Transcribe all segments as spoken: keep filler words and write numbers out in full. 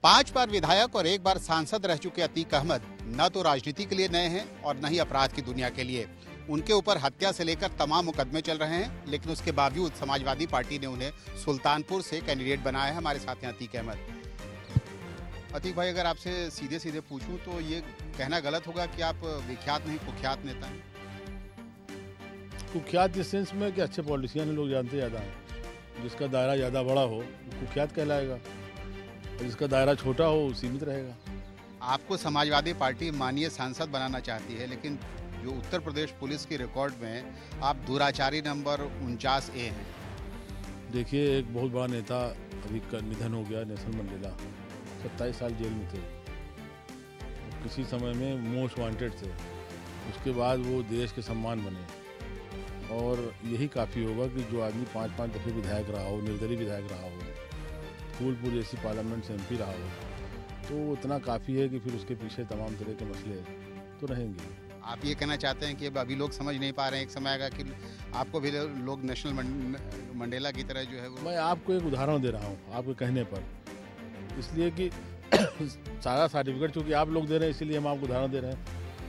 पांच बार विधायक और एक बार सांसद रह चुके अतीक अहमद न तो राजनीति के लिए नए हैं और न ही अपराध की दुनिया के लिए। उनके ऊपर हत्या से लेकर तमाम मुकदमे चल रहे हैं, लेकिन उसके बावजूद समाजवादी पार्टी ने उन्हें सुल्तानपुर से कैंडिडेट बनाया है। हमारे साथ हैं अतीक अहमद। अतीक भाई, अगर आपसे सीधे सीधे पूछूं तो ये कहना गलत होगा कि आप विख्यात नहीं कुख्यात नेता हैं? कुख्यात इस सेंस में कि अच्छे पॉलिटिशियन लोग जानते ज़्यादा हैं। जिसका दायरा ज़्यादा बड़ा हो वो कुख्यात कहलाएगा, और जिसका दायरा छोटा हो वो सीमित रहेगा। आपको समाजवादी पार्टी माननीय सांसद बनाना चाहती है, लेकिन जो उत्तर प्रदेश पुलिस की रिकॉर्ड में आप दुराचारी नंबर उनचास ए हैं। देखिए, एक बहुत बड़ा नेता अभी का निधन हो गया, नेल्सन मंडेला। सत्ताईस साल जेल में थे, किसी समय में मोस्ट वांटेड थे। उसके बाद वो देश के सम्मान बने, और यही काफ़ी होगा कि जो आदमी पाँच पाँच दफे विधायक रहा हो, निर्दलीय विधायक रहा हो, फूलपुर जैसी पार्लियामेंट से एम पी रहा हो, तो उतना काफ़ी है कि फिर उसके पीछे तमाम तरह के मसले तो रहेंगे। आप ये कहना चाहते हैं कि अब अभी लोग समझ नहीं पा रहे हैं, एक समय आएगा कि आपको भी लोग नेशनल मंडेला की तरह जो है वो। मैं आपको एक उदाहरण दे रहा हूँ आपके कहने पर, इसलिए कि सारा सर्टिफिकेट चूँकि आप लोग दे रहे हैं, इसीलिए हम आपको उदाहरण दे रहे हैं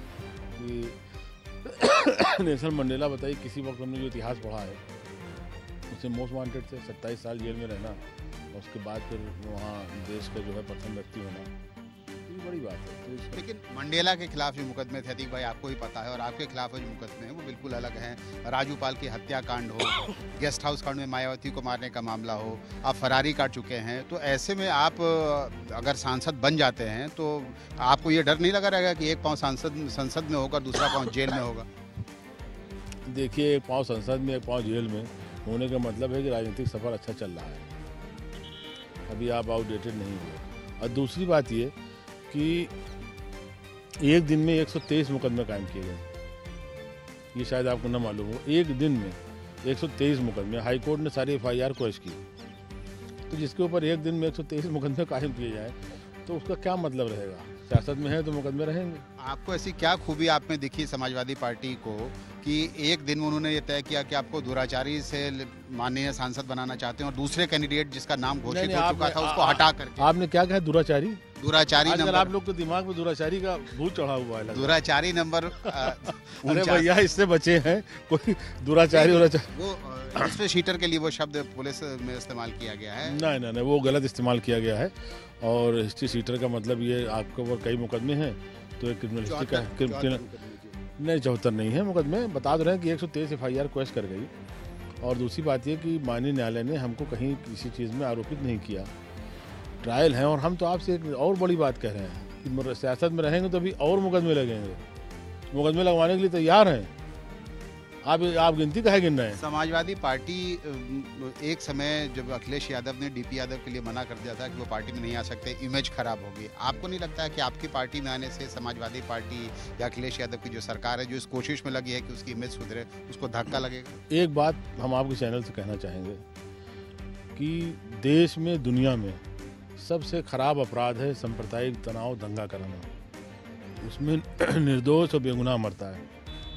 कि नेल्सन मंडेला, बताइए, किसी वक्त हमने जो इतिहास पढ़ा है उससे मोस्ट वांटेड थे, सत्ताईस साल जेल में रहना, और उसके बाद फिर वहाँ देश का जो है प्रथम व्यक्ति होना, ये बड़ी बात है। तो लेकिन मंडेला के खिलाफ जो मुकदमे थे, अतीक भाई, आपको भी पता है, और आपके खिलाफ जो मुकदमे हैं वो बिल्कुल अलग हैं। राजू पाल की हत्याकांड हो, गेस्ट हाउस कांड में मायावती को मारने का मामला हो, आप फरारी काट चुके हैं। तो ऐसे में आप अगर सांसद बन जाते हैं तो आपको ये डर नहीं लगा रहेगा कि एक पाँव सांसद संसद में होगा, दूसरा पाँव जेल में होगा? देखिए, एक पाँव संसद में, एक पाँव जेल में होने का मतलब है कि राजनीतिक सफर अच्छा चल रहा है, अभी आप आउटडेटेड नहीं हुए। और दूसरी बात ये कि एक दिन में एक सौ तेईस मुकदमे कायम किए गए, ये शायद आपको न मालूम हो। एक दिन में एक सौ तेईस मुकदमे, हाई कोर्ट ने सारी एफ आई आर क्वेश की, तो जिसके ऊपर एक दिन में एक सौ तेईस मुकदमे कायम किए जाए तो उसका क्या मतलब रहेगा? सियासत में है तो मुकदमे रहेंगे। आपको ऐसी क्या खूबी आप में दिखी समाजवादी पार्टी को कि एक दिन उन्होंने ये तय किया कि आपको दुराचारी से माननीय सांसद बनाना चाहते हैं, और दूसरे कैंडिडेट जिसका नाम घोषित हो चुका था उसको हटा करके? आपने क्या कहा? दुराचारी? दुराचारी नंबर। आप लोग के दिमाग में दुराचारी का भूत चढ़ा हुआ है। दुराचारी नंबर अरे भैया, इससे बचे हैं कोई दुराचारी? वो हिस्ट्री शीटर के लिए वो शब्द पुलिस में इस्तेमाल किया गया है। नहीं नहीं नहीं, वो गलत इस्तेमाल किया गया है। और हिस्ट्री शीटर का मतलब ये, आपके ऊपर कई मुकदमे हैं तो एक क्रिमिनलिस्टिक का नहीं, चौहत्तर नहीं है मुकदमे। बता रहे हैं कि एक सौ तेईस एफ आई आर क्वेश कर गई। और दूसरी बात ये कि माननीय न्यायालय ने हमको कहीं किसी चीज़ में आरोपित नहीं किया, ट्रायल है। और हम तो आपसे एक और बड़ी बात कह रहे हैं कि सियासत में रहेंगे तो अभी और मुकदमे लगेंगे, मुकदमे लगवाने के लिए तैयार हैं। आप आप गिनती काहे गिन रहे हैं? समाजवादी पार्टी एक समय जब अखिलेश यादव ने डीपी यादव के लिए मना कर दिया था कि वो पार्टी में नहीं आ सकते, इमेज खराब होगी, आपको नहीं लगता है कि आपकी पार्टी में आने से समाजवादी पार्टी या अखिलेश यादव की जो सरकार है, जो इस कोशिश में लगी है कि उसकी इमेज सुधरे, उसको धक्का लगेगा? एक बात हम आपके चैनल से कहना चाहेंगे कि देश में, दुनिया में सबसे खराब अपराध है सांप्रदायिक तनाव, दंगा कराना। उसमें निर्दोष और बेगुनाह मरता है।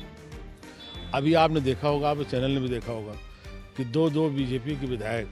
अभी आपने देखा होगा, आप चैनल ने भी देखा होगा कि दो दो बीजेपी के विधायक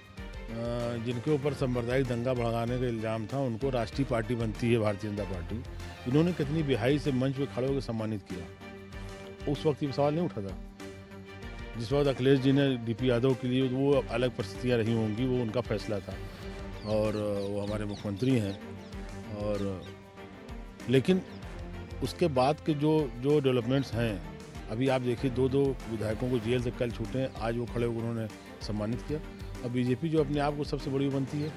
जिनके ऊपर सांप्रदायिक दंगा भड़काने का इल्ज़ाम था, उनको राष्ट्रीय पार्टी बनती है भारतीय जनता पार्टी, इन्होंने कितनी बेहाई से मंच पे खड़े होकर सम्मानित किया। उस वक्त ये सवाल नहीं उठा था। जिस वक्त अखिलेश जी ने डीपी यादव के लिए, वो अलग परिस्थितियाँ रही होंगी, वो उनका फैसला था, और वो हमारे मुख्यमंत्री हैं। और लेकिन उसके बाद के जो जो डेवलपमेंट्स हैं, अभी आप देखिए, दो दो विधायकों को जेल से कल छूटे, आज वो खड़े होकर उन्होंने सम्मानित किया। अब बीजेपी जो अपने आप को सबसे बड़ी बनती है,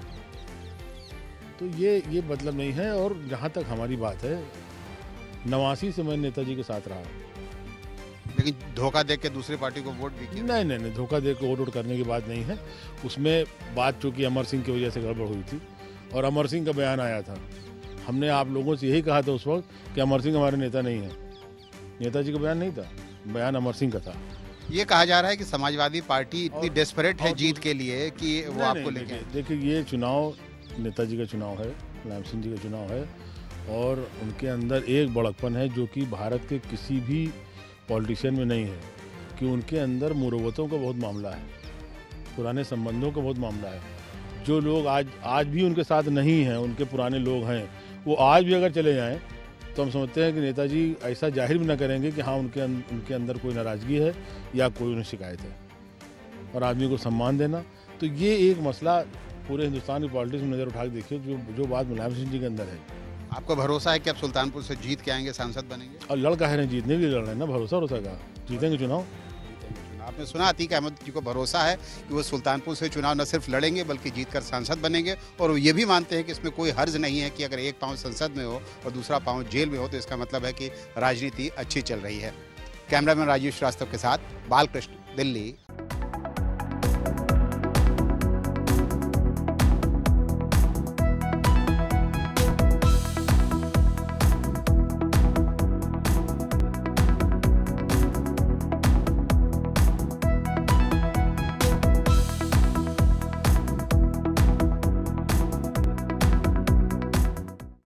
तो ये ये मतलब नहीं है। और जहाँ तक हमारी बात है, नवासी से मैं नेताजी के साथ रहा, लेकिन धोखा दे के दूसरी पार्टी को वोट भी किया? नहीं नहीं नहीं, धोखा दे के वोट वोट करने की बात नहीं है। उसमें बात चूँकि अमर सिंह की वजह से गड़बड़ हुई थी, और अमर सिंह का बयान आया था। हमने आप लोगों से यही कहा था उस वक्त कि अमर सिंह हमारे नेता नहीं है। नेताजी का बयान नहीं था, बयान अमर सिंह का था। ये कहा जा रहा है कि समाजवादी पार्टी इतनी डेस्परेट है जीत के लिए कि वो आपको लेके। देखिए, ये चुनाव नेताजी का चुनाव है, मुलायम सिंह जी का चुनाव है, और उनके अंदर एक बड़कपन है जो कि भारत के किसी भी पॉलिटिशियन में नहीं है, कि उनके अंदर मुरव्वतों का बहुत मामला है, पुराने संबंधों का बहुत मामला है। जो लोग आज आज भी उनके साथ नहीं हैं, उनके पुराने लोग हैं, वो आज भी अगर चले जाएं तो हम समझते हैं कि नेताजी ऐसा जाहिर भी ना करेंगे कि हाँ उनके अं, उनके अंदर कोई नाराज़गी है या कोई उन्हें शिकायत है। और आदमी को सम्मान देना, तो ये एक मसला पूरे हिंदुस्तान की पॉलिटिक्स में नज़र उठा के देखिए, जो जो बात मुलायम सिंह जी के अंदर है। आपको भरोसा है कि आप सुल्तानपुर से जीत के आएंगे, सांसद बनेंगे? और लड़ कह रहे हैं, जीतने के लिए लड़ रहे हैं ना, भरोसा भरोसा का जीतेंगे चुनाव। आपने सुना अतीक अहमद जी को भरोसा है कि वो सुल्तानपुर से चुनाव न सिर्फ लड़ेंगे बल्कि जीतकर सांसद बनेंगे, और वो ये भी मानते हैं कि इसमें कोई हर्ज नहीं है कि अगर एक पाँव संसद में हो और दूसरा पाँव जेल में हो तो इसका मतलब है कि राजनीति अच्छी चल रही है। कैमरामैन राजीव श्रीवास्तव के साथ बालकृष्ण, दिल्ली।